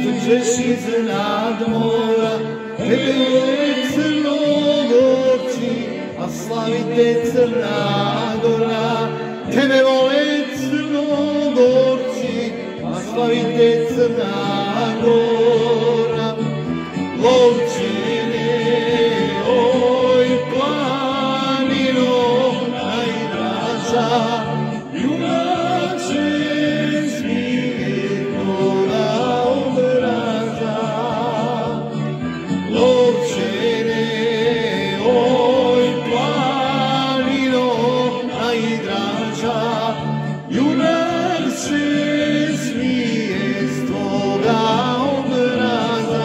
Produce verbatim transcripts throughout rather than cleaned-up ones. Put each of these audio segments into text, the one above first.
Iđeš iznad mora, tebe vole Crnogorci, a slavite Crna Gora. Tebe vole Crnogorci, a slavite Crna Gora. Lovčine, oj planino najdraža, junače smirnoga obraza. Lovčine, oj planino najdraža, junak se smije s tvoga obraza.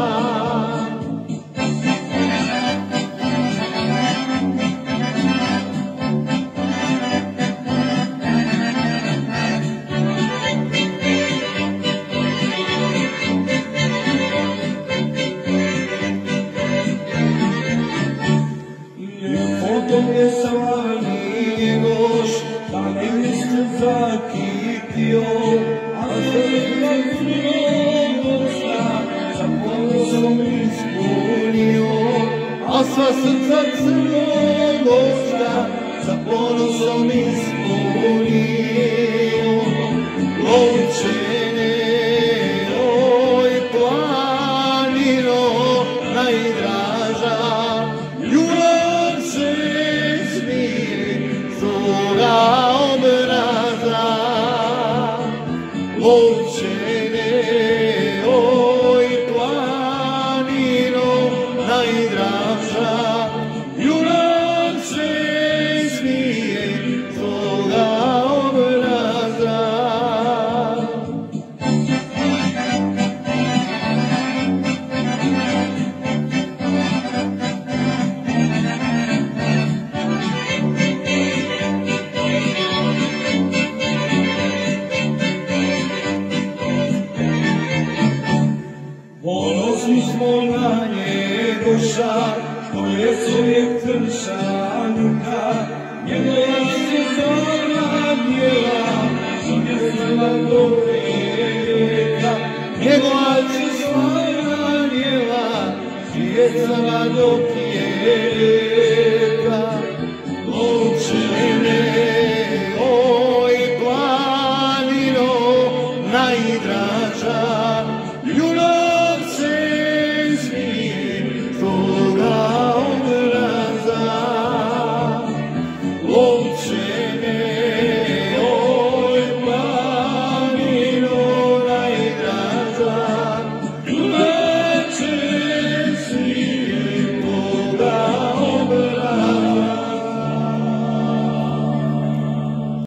Potom je slavni njegoš, da ne niste zakitio, a srca Crnogorska sa ponosom ispunio. A sva srca Crnogorska sa ponosom ispunio. Lovčene, oj planino najdraža, junak se smije svoga obraza. Lovčene, oj planino najdraža, junak se smije svoga obraza. Ponosni smo na njegoša, što je čovjek Tršanjuka, njegova se zora djela, živjela do vijeka. Njegova se zora djela, živjela do vijeka.